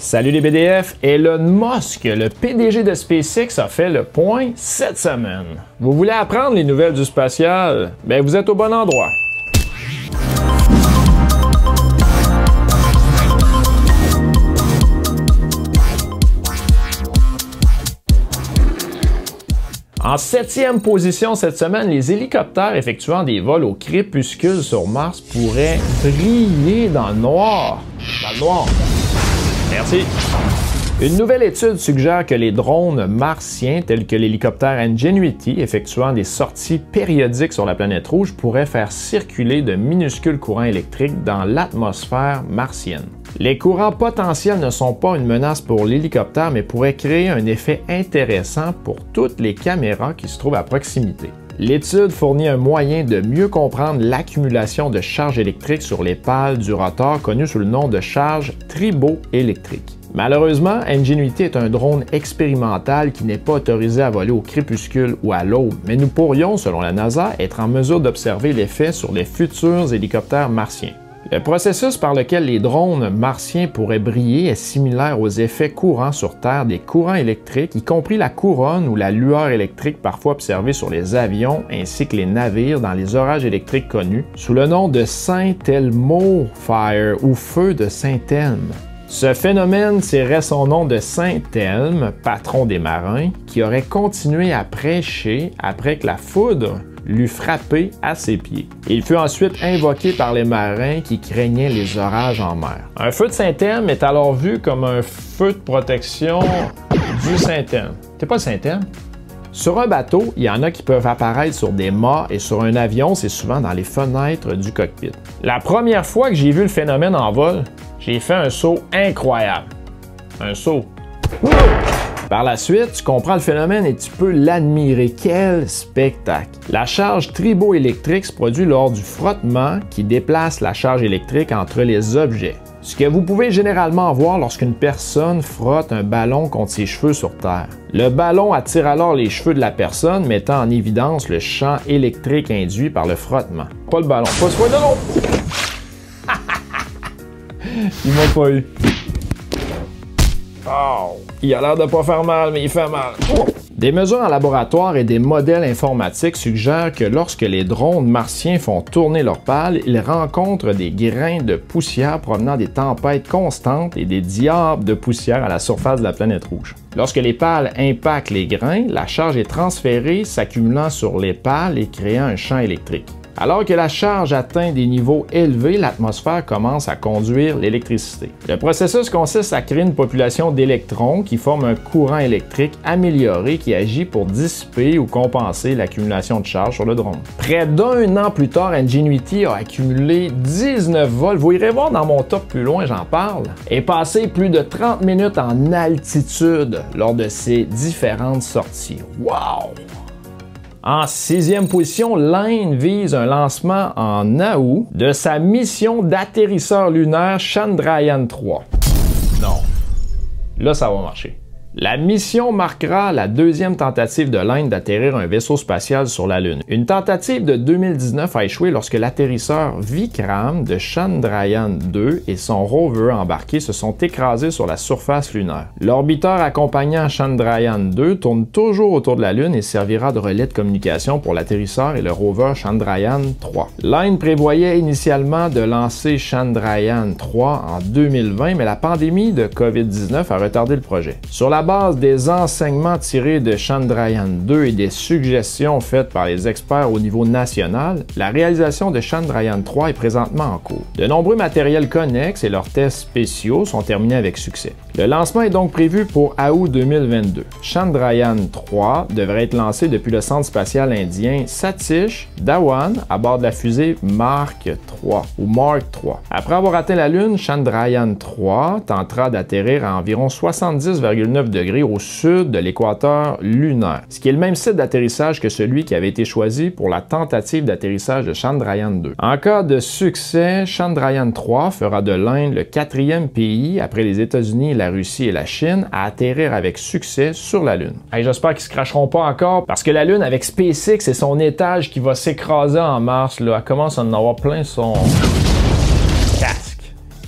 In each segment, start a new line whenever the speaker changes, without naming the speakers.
Salut les BDF, Elon Musk, le PDG de SpaceX, a fait le point cette semaine. Vous voulez apprendre les nouvelles du spatial? Ben vous êtes au bon endroit. En 7e position cette semaine, les hélicoptères effectuant des vols au crépuscule sur Mars pourraient briller dans le noir. Dans le noir. Merci. Une nouvelle étude suggère que les drones martiens, tels que l'hélicoptère Ingenuity, effectuant des sorties périodiques sur la planète rouge, pourraient faire circuler de minuscules courants électriques dans l'atmosphère martienne. Les courants potentiels ne sont pas une menace pour l'hélicoptère, mais pourraient créer un effet intéressant pour toutes les caméras qui se trouvent à proximité. L'étude fournit un moyen de mieux comprendre l'accumulation de charges électriques sur les pales du rotor, connu sous le nom de charge triboélectrique. Malheureusement, Ingenuity est un drone expérimental qui n'est pas autorisé à voler au crépuscule ou à l'aube, mais nous pourrions, selon la NASA, être en mesure d'observer l'effet sur les futurs hélicoptères martiens. Le processus par lequel les drones martiens pourraient briller est similaire aux effets courants sur Terre des courants électriques, y compris la couronne ou la lueur électrique parfois observée sur les avions ainsi que les navires dans les orages électriques connus sous le nom de Saint-Elmo Fire ou feu de Saint-Elme. Ce phénomène tirait son nom de Saint-Elme, patron des marins, qui aurait continué à prêcher après que la foudre l'eut frappé à ses pieds. Il fut ensuite invoqué par les marins qui craignaient les orages en mer. Un feu de Saint-Elme est alors vu comme un feu de protection du Saint-Elme. T'es pas le Saint-Elme? Sur un bateau, il y en a qui peuvent apparaître sur des mâts et sur un avion, c'est souvent dans les fenêtres du cockpit. La première fois que j'ai vu le phénomène en vol, j'ai fait un saut incroyable. Un saut. Par la suite, tu comprends le phénomène et tu peux l'admirer. Quel spectacle! La charge triboélectrique se produit lors du frottement qui déplace la charge électrique entre les objets. Ce que vous pouvez généralement voir lorsqu'une personne frotte un ballon contre ses cheveux sur Terre. Le ballon attire alors les cheveux de la personne, mettant en évidence le champ électrique induit par le frottement. Pas le ballon, pas ce fois de l'autre! Il m'a pas eu. Oh, il a l'air de pas faire mal, mais il fait mal. Oh. Des mesures en laboratoire et des modèles informatiques suggèrent que lorsque les drones martiens font tourner leurs pales, ils rencontrent des grains de poussière provenant des tempêtes constantes et des diables de poussière à la surface de la planète rouge. Lorsque les pales impactent les grains, la charge est transférée, s'accumulant sur les pales et créant un champ électrique. Alors que la charge atteint des niveaux élevés, l'atmosphère commence à conduire l'électricité. Le processus consiste à créer une population d'électrons qui forment un courant électrique amélioré qui agit pour dissiper ou compenser l'accumulation de charge sur le drone. Près d'un an plus tard, Ingenuity a accumulé 19 vols, vous irez voir dans mon top plus loin, j'en parle, et passé plus de 30 minutes en altitude lors de ces différentes sorties. Wow! En 6e position, l'Inde vise un lancement en août de sa mission d'atterrisseur lunaire Chandrayaan-3. Non. Là, ça va marcher. La mission marquera la 2e tentative de l'Inde d'atterrir un vaisseau spatial sur la Lune. Une tentative de 2019 a échoué lorsque l'atterrisseur Vikram de Chandrayaan-2 et son rover embarqué se sont écrasés sur la surface lunaire. L'orbiteur accompagnant Chandrayaan-2 tourne toujours autour de la Lune et servira de relais de communication pour l'atterrisseur et le rover Chandrayaan-3. L'Inde prévoyait initialement de lancer Chandrayaan-3 en 2020, mais la pandémie de COVID-19 a retardé le projet. Sur la base des enseignements tirés de Chandrayaan-2 et des suggestions faites par les experts au niveau national, la réalisation de Chandrayaan-3 est présentement en cours. De nombreux matériels connexes et leurs tests spéciaux sont terminés avec succès. Le lancement est donc prévu pour août 2022. Chandrayaan-3 devrait être lancé depuis le centre spatial indien Satish Dhawan à bord de la fusée Mark 3 ou Mark 3. Après avoir atteint la Lune, Chandrayaan-3 tentera d'atterrir à environ 70,9 degrés au sud de l'équateur lunaire, ce qui est le même site d'atterrissage que celui qui avait été choisi pour la tentative d'atterrissage de Chandrayaan-2. En cas de succès, Chandrayaan-3 fera de l'Inde le 4e pays, après les États-Unis, la Russie et la Chine, à atterrir avec succès sur la Lune. Hey, j'espère qu'ils se cracheront pas encore, parce que la Lune, avec SpaceX et son étage qui va s'écraser en Mars, là, elle commence à en avoir plein son casque.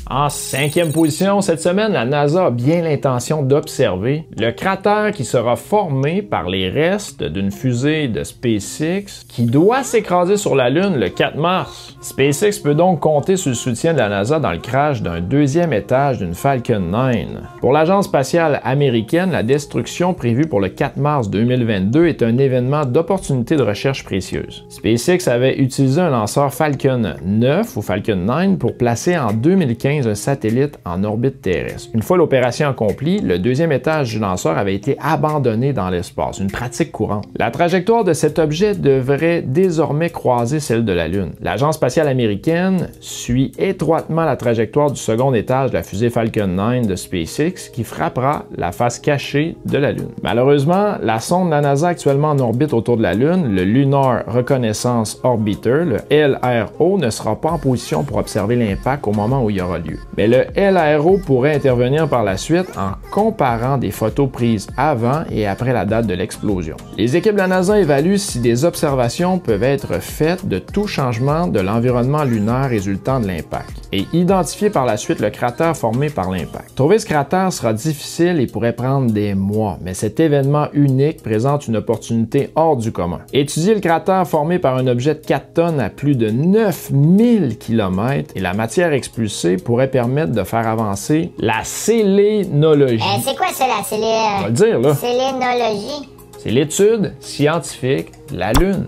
En 5e position, cette semaine, la NASA a bien l'intention d'observer le cratère qui sera formé par les restes d'une fusée de SpaceX qui doit s'écraser sur la Lune le 4 mars. SpaceX peut donc compter sur le soutien de la NASA dans le crash d'un 2e étage d'une Falcon 9. Pour l'Agence spatiale américaine, la destruction prévue pour le 4 mars 2022 est un événement d'opportunité de recherche précieuse. SpaceX avait utilisé un lanceur Falcon 9 ou Falcon 9 pour placer en 2015 un satellite en orbite terrestre. Une fois l'opération accomplie, le 2e étage du lanceur avait été abandonné dans l'espace, une pratique courante. La trajectoire de cet objet devrait désormais croiser celle de la Lune. L'Agence spatiale américaine suit étroitement la trajectoire du second étage de la fusée Falcon 9 de SpaceX qui frappera la face cachée de la Lune. Malheureusement, la sonde de la NASA actuellement en orbite autour de la Lune, le Lunar Reconnaissance Orbiter, le LRO, ne sera pas en position pour observer l'impact au moment où il aura lieu. Mais le LRO pourrait intervenir par la suite en comparant des photos prises avant et après la date de l'explosion. Les équipes de la NASA évaluent si des observations peuvent être faites de tout changement de l'environnement lunaire résultant de l'impact et identifier par la suite le cratère formé par l'impact. Trouver ce cratère sera difficile et pourrait prendre des mois, mais cet événement unique présente une opportunité hors du commun. Étudier le cratère formé par un objet de 4 tonnes à plus de 9000 km et la matière expulsée pourrait permettre de faire avancer la sélénologie.
C'est quoi ça, la
On va le dire, là.
sélénologie?
C'est l'étude scientifique de la Lune.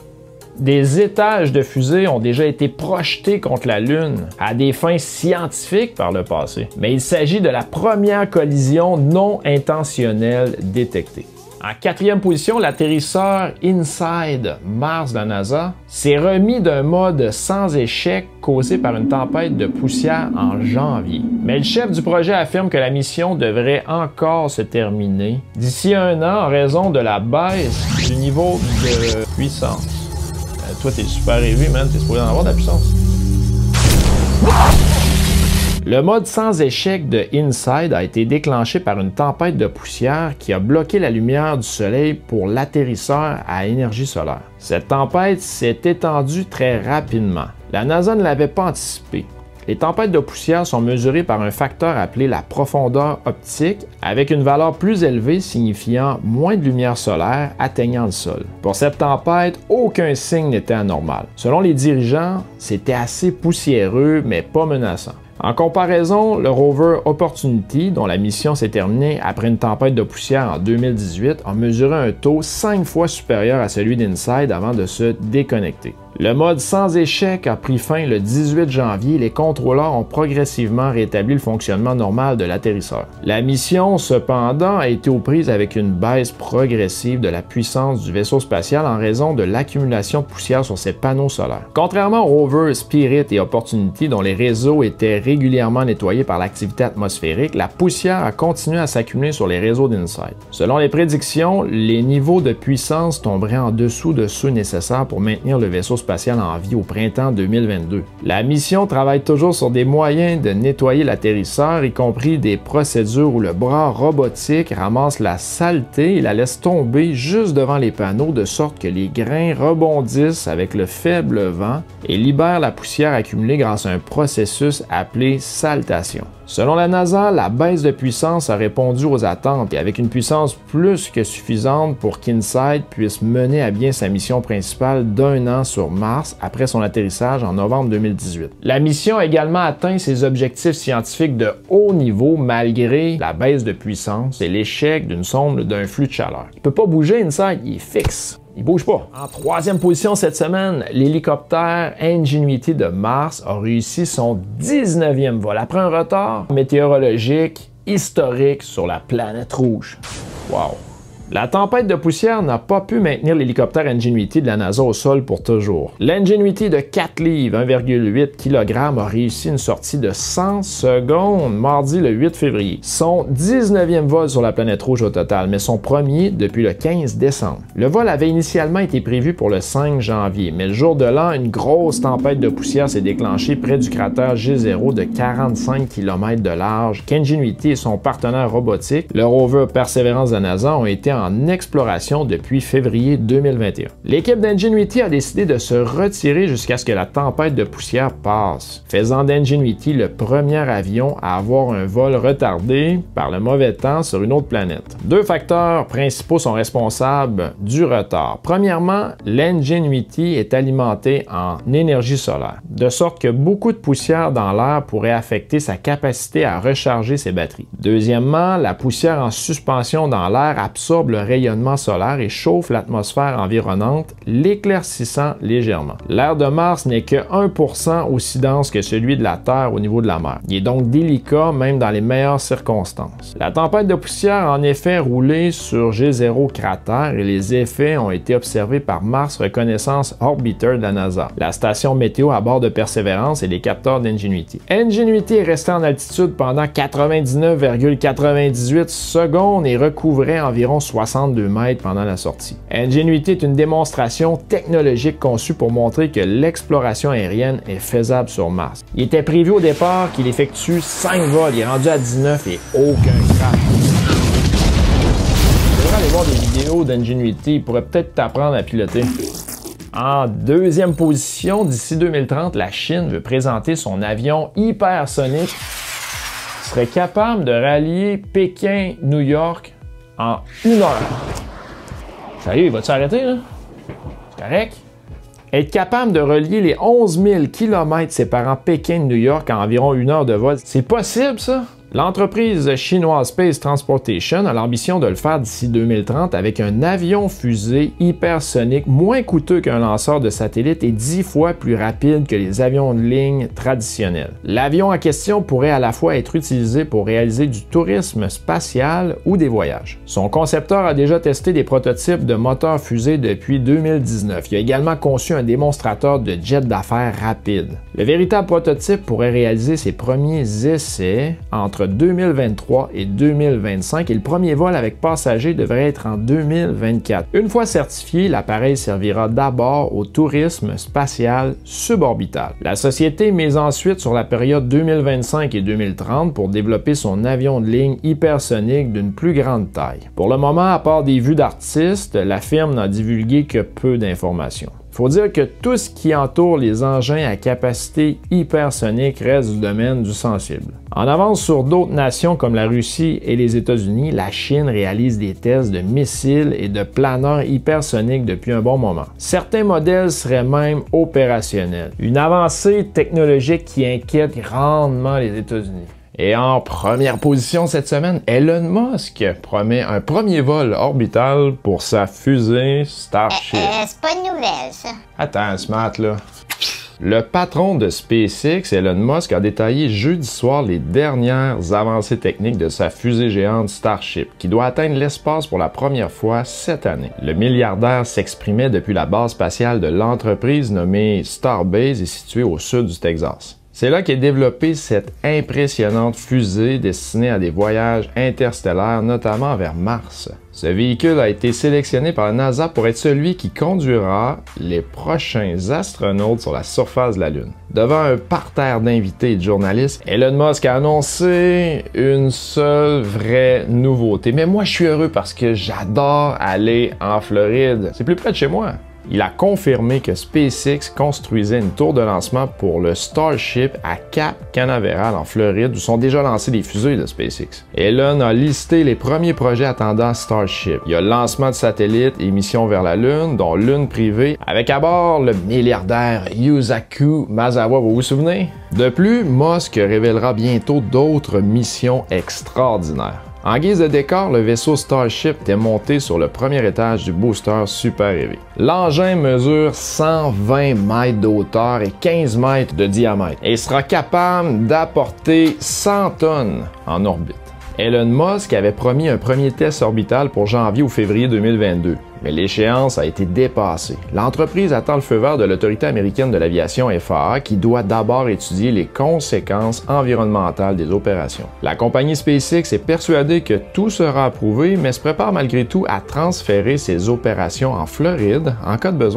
Des étages de fusées ont déjà été projetés contre la Lune à des fins scientifiques par le passé, mais il s'agit de la première collision non intentionnelle détectée. En 4e position, l'atterrisseur InSight Mars de la NASA s'est remis d'un mode sans échec causé par une tempête de poussière en janvier. Mais le chef du projet affirme que la mission devrait encore se terminer d'ici un an en raison de la baisse du niveau de puissance. Toi, t'es super élevé, man. T'es supposé en avoir de la puissance. Le mode sans échec de InSight a été déclenché par une tempête de poussière qui a bloqué la lumière du soleil pour l'atterrisseur à énergie solaire. Cette tempête s'est étendue très rapidement. La NASA ne l'avait pas anticipé. Les tempêtes de poussière sont mesurées par un facteur appelé la profondeur optique, avec une valeur plus élevée signifiant moins de lumière solaire atteignant le sol. Pour cette tempête, aucun signe n'était anormal. Selon les dirigeants, c'était assez poussiéreux mais pas menaçant. En comparaison, le rover Opportunity, dont la mission s'est terminée après une tempête de poussière en 2018, a mesuré un taux 5 fois supérieur à celui d'InSight avant de se déconnecter. Le mode sans échec a pris fin le 18 janvier et les contrôleurs ont progressivement rétabli le fonctionnement normal de l'atterrisseur. La mission, cependant, a été aux prises avec une baisse progressive de la puissance du vaisseau spatial en raison de l'accumulation de poussière sur ses panneaux solaires. Contrairement aux rovers Spirit et Opportunity, dont les réseaux étaient régulièrement nettoyés par l'activité atmosphérique, la poussière a continué à s'accumuler sur les réseaux d'InSight. Selon les prédictions, les niveaux de puissance tomberaient en dessous de ceux nécessaires pour maintenir le vaisseau spatial en vie au printemps 2022. La mission travaille toujours sur des moyens de nettoyer l'atterrisseur, y compris des procédures où le bras robotique ramasse la saleté et la laisse tomber juste devant les panneaux de sorte que les grains rebondissent avec le faible vent et libèrent la poussière accumulée grâce à un processus appelé saltation. Selon la NASA, la baisse de puissance a répondu aux attentes et avec une puissance plus que suffisante pour qu'InSight puisse mener à bien sa mission principale d'1 an sur Mars après son atterrissage en novembre 2018. La mission a également atteint ses objectifs scientifiques de haut niveau malgré la baisse de puissance et l'échec d'une sonde d'un flux de chaleur. Il ne peut pas bouger, InSight, il est fixe. Il bouge pas. En 3e position cette semaine, l'hélicoptère Ingenuity de Mars a réussi son 19e vol après un retard météorologique historique sur la planète rouge. Wow! La tempête de poussière n'a pas pu maintenir l'hélicoptère Ingenuity de la NASA au sol pour toujours. L'Ingenuity de 4 livres, 1,8 kg, a réussi une sortie de 100 secondes mardi le 8 février. Son 19e vol sur la planète rouge au total, mais son premier depuis le 15 décembre. Le vol avait initialement été prévu pour le 5 janvier, mais le jour de l'an, une grosse tempête de poussière s'est déclenchée près du cratère G0 de 45 km de large qu'Ingenuity et son partenaire robotique, le rover Perseverance de la NASA, ont été en exploration depuis février 2021. L'équipe d'Ingenuity a décidé de se retirer jusqu'à ce que la tempête de poussière passe, faisant d'Ingenuity le premier avion à avoir un vol retardé par le mauvais temps sur une autre planète. Deux facteurs principaux sont responsables du retard. Premièrement, l'Ingenuity est alimentée en énergie solaire, de sorte que beaucoup de poussière dans l'air pourrait affecter sa capacité à recharger ses batteries. Deuxièmement, la poussière en suspension dans l'air absorbe le rayonnement solaire et chauffe l'atmosphère environnante, l'éclaircissant légèrement. L'air de Mars n'est que 1% aussi dense que celui de la Terre au niveau de la mer. Il est donc délicat même dans les meilleures circonstances. La tempête de poussière a en effet roulé sur G0 cratère et les effets ont été observés par Mars Reconnaissance Orbiter de la NASA, la station météo à bord de Perseverance et les capteurs d'Ingenuity. Ingenuity est resté en altitude pendant 99,98 secondes et recouvrait environ 62 mètres pendant la sortie. Ingenuity est une démonstration technologique conçue pour montrer que l'exploration aérienne est faisable sur Mars. Il était prévu au départ qu'il effectue 5 vols, il est rendu à 19 et aucun crash. Tu devrais aller voir des vidéos d'Ingenuity, il pourrait peut-être t'apprendre à piloter. En deuxième position, d'ici 2030, la Chine veut présenter son avion hypersonique qui serait capable de rallier Pékin-New York en 1 heure. Sérieux, il va-tu arrêter, là? C'est correct? Être capable de relier les 11 000 km séparant Pékin de New York en environ 1 heure de vol, c'est possible, ça? L'entreprise chinoise Space Transportation a l'ambition de le faire d'ici 2030 avec un avion-fusée hypersonique moins coûteux qu'un lanceur de satellite et 10 fois plus rapide que les avions de ligne traditionnels. L'avion en question pourrait à la fois être utilisé pour réaliser du tourisme spatial ou des voyages. Son concepteur a déjà testé des prototypes de moteurs fusées depuis 2019. Il a également conçu un démonstrateur de jet d'affaires rapide. Le véritable prototype pourrait réaliser ses premiers essais entre 2023 et 2025 et le premier vol avec passagers devrait être en 2024. Une fois certifié, l'appareil servira d'abord au tourisme spatial suborbital. La société mise ensuite sur la période 2025 et 2030 pour développer son avion de ligne hypersonique d'une plus grande taille. Pour le moment, à part des vues d'artistes, la firme n'a divulgué que peu d'informations. Il faut dire que tout ce qui entoure les engins à capacité hypersonique reste du domaine du sensible. En avance sur d'autres nations comme la Russie et les États-Unis, la Chine réalise des tests de missiles et de planeurs hypersoniques depuis un bon moment. Certains modèles seraient même opérationnels. Une avancée technologique qui inquiète grandement les États-Unis. Et en première position cette semaine, Elon Musk promet un premier vol orbital pour sa fusée Starship.
C'est pas une nouvelle, ça.
Attends, Smart, là. Le patron de SpaceX, Elon Musk, a détaillé jeudi soir les dernières avancées techniques de sa fusée géante Starship, qui doit atteindre l'espace pour la première fois cette année. Le milliardaire s'exprimait depuis la base spatiale de l'entreprise nommée Starbase et située au sud du Texas. C'est là qu'est développée cette impressionnante fusée destinée à des voyages interstellaires, notamment vers Mars. Ce véhicule a été sélectionné par la NASA pour être celui qui conduira les prochains astronautes sur la surface de la Lune. Devant un parterre d'invités et de journalistes, Elon Musk a annoncé une seule vraie nouveauté. Mais moi, je suis heureux parce que j'adore aller en Floride. C'est plus près de chez moi. Il a confirmé que SpaceX construisait une tour de lancement pour le Starship à Cap Canaveral en Floride où sont déjà lancées des fusées de SpaceX. Elon a listé les premiers projets attendant Starship. Il y a le lancement de satellites et missions vers la Lune, dont l'une privée, avec à bord le milliardaire Yusaku Maezawa, vous vous souvenez? De plus, Musk révélera bientôt d'autres missions extraordinaires. En guise de décor, le vaisseau Starship était monté sur le premier étage du booster Super Heavy. L'engin mesure 120 mètres de hauteur et 15 mètres de diamètre et sera capable d'apporter 100 tonnes en orbite. Elon Musk avait promis un premier test orbital pour janvier ou février 2022, mais l'échéance a été dépassée. L'entreprise attend le feu vert de l'Autorité américaine de l'aviation FAA qui doit d'abord étudier les conséquences environnementales des opérations. La compagnie SpaceX est persuadée que tout sera approuvé, mais se prépare malgré tout à transférer ses opérations en Floride en cas de besoin.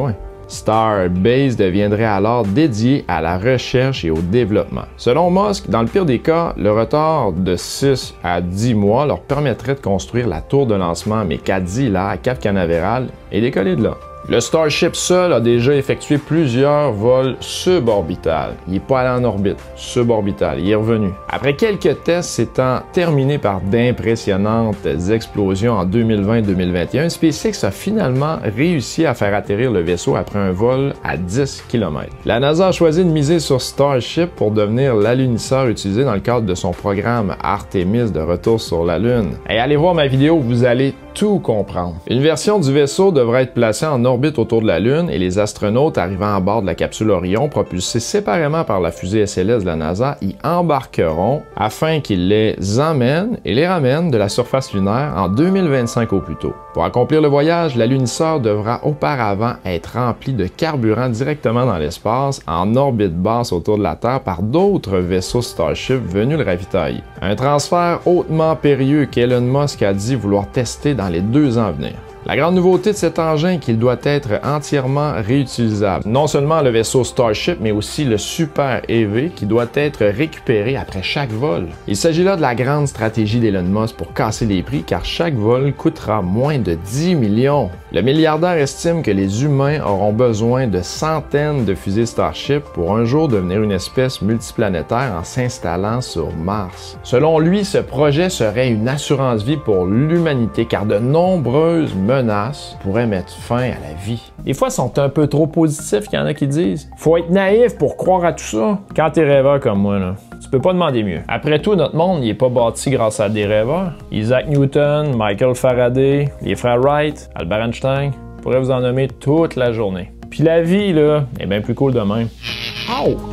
Starbase deviendrait alors dédié à la recherche et au développement. Selon Musk, dans le pire des cas, le retard de 6 à 10 mois leur permettrait de construire la tour de lancement Mekadi là à Cap Canaveral et décoller de là. Le Starship seul a déjà effectué plusieurs vols suborbitales. Il n'est pas allé en orbite, suborbital, il est revenu. Après quelques tests s'étant terminés par d'impressionnantes explosions en 2020-2021, SpaceX a finalement réussi à faire atterrir le vaisseau après un vol à 10 km. La NASA a choisi de miser sur Starship pour devenir l'alunisseur utilisé dans le cadre de son programme Artemis de retour sur la Lune. Et allez voir ma vidéo, vous allez tout comprendre. Une version du vaisseau devrait être placée en orbite autour de la Lune et les astronautes arrivant à bord de la capsule Orion, propulsés séparément par la fusée SLS de la NASA, y embarqueront afin qu'ils les emmènent et les ramènent de la surface lunaire en 2025 au plus tôt. Pour accomplir le voyage, l'alunisseur devra auparavant être rempli de carburant directement dans l'espace, en orbite basse autour de la Terre par d'autres vaisseaux Starship venus le ravitailler. Un transfert hautement périlleux qu'Elon Musk a dit vouloir tester dans les 2 ans à venir. La grande nouveauté de cet engin est qu'il doit être entièrement réutilisable. Non seulement le vaisseau Starship, mais aussi le Super Heavy qui doit être récupéré après chaque vol. Il s'agit là de la grande stratégie d'Elon Musk pour casser les prix car chaque vol coûtera moins de 10 millions. Le milliardaire estime que les humains auront besoin de centaines de fusées Starship pour un jour devenir une espèce multiplanétaire en s'installant sur Mars. Selon lui, ce projet serait une assurance vie pour l'humanité car de nombreuses menaces pourraient mettre fin à la vie. Des fois, ils sont un peu trop positifs, il y en a qui disent. Faut être naïf pour croire à tout ça. Quand t'es rêveur comme moi, là, tu peux pas demander mieux. Après tout, notre monde, il est pas bâti grâce à des rêveurs. Isaac Newton, Michael Faraday, les frères Wright, Albert Einstein, je pourrais vous en nommer toute la journée. Puis la vie, là, est bien plus cool de même. Ouch!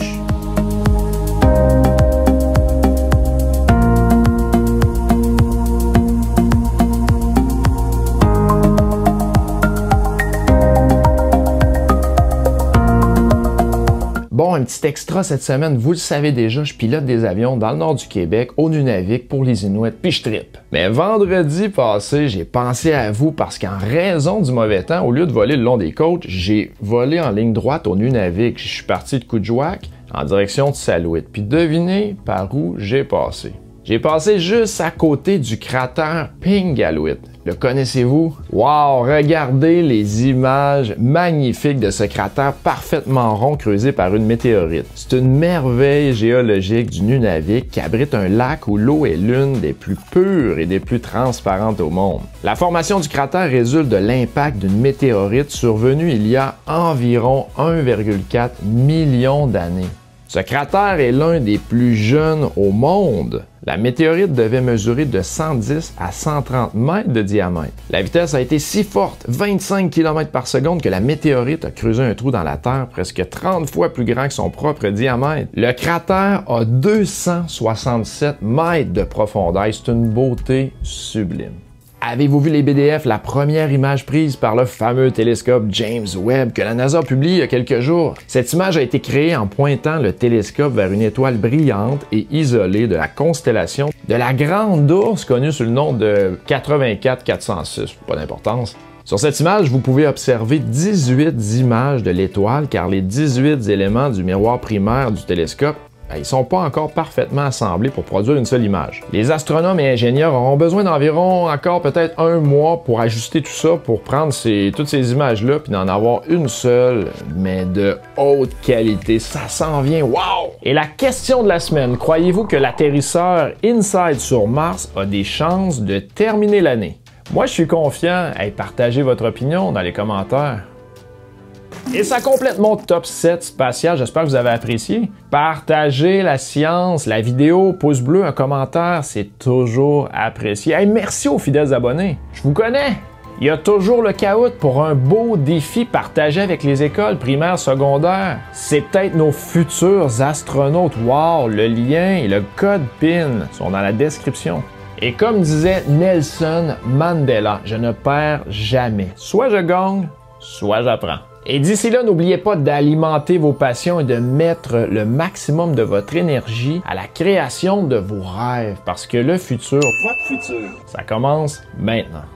Bon, un petit extra cette semaine, vous le savez déjà, je pilote des avions dans le nord du Québec, au Nunavik, pour les Inuits, puis je trippe. Mais vendredi passé, j'ai pensé à vous parce qu'en raison du mauvais temps, au lieu de voler le long des côtes, j'ai volé en ligne droite au Nunavik. Je suis parti de Kuujjuaq en direction de Salouit. Puis devinez par où j'ai passé. J'ai passé juste à côté du cratère Pingaluit. Le connaissez-vous? Wow! Regardez les images magnifiques de ce cratère parfaitement rond creusé par une météorite. C'est une merveille géologique du Nunavik qui abrite un lac où l'eau est l'une des plus pures et des plus transparentes au monde. La formation du cratère résulte de l'impact d'une météorite survenue il y a environ 1,4 million d'années. Ce cratère est l'un des plus jeunes au monde. La météorite devait mesurer de 110 à 130 mètres de diamètre. La vitesse a été si forte, 25 km par seconde, que la météorite a creusé un trou dans la Terre presque 30 fois plus grand que son propre diamètre. Le cratère a 267 mètres de profondeur. C'est une beauté sublime. Avez-vous vu les BDF, la première image prise par le fameux télescope James Webb que la NASA a publié il y a quelques jours? Cette image a été créée en pointant le télescope vers une étoile brillante et isolée de la constellation de la Grande Ourse, connue sous le nom de 84406, pas d'importance. Sur cette image, vous pouvez observer 18 images de l'étoile car les 18 éléments du miroir primaire du télescope ils ne sont pas encore parfaitement assemblés pour produire une seule image. Les astronomes et ingénieurs auront besoin d'environ encore peut-être 1 mois pour ajuster tout ça, pour prendre toutes ces images-là puis d'en avoir une seule, mais de haute qualité. Ça s'en vient, wow! Et la question de la semaine, croyez-vous que l'atterrisseur InSight sur Mars a des chances de terminer l'année? Moi, je suis confiant. Partagez votre opinion dans les commentaires. Et ça complète mon top 7 spatial, j'espère que vous avez apprécié. Partagez la science, la vidéo, pouce bleu, un commentaire, c'est toujours apprécié. Hey, merci aux fidèles abonnés, je vous connais. Il y a toujours le caout pour un beau défi partagé avec les écoles primaires, secondaires. C'est peut-être nos futurs astronautes. Wow, le lien et le code PIN sont dans la description. Et comme disait Nelson Mandela, je ne perds jamais. Soit je gagne, soit j'apprends. Et d'ici là, n'oubliez pas d'alimenter vos passions et de mettre le maximum de votre énergie à la création de vos rêves. Parce que le futur, votre futur, ça commence maintenant.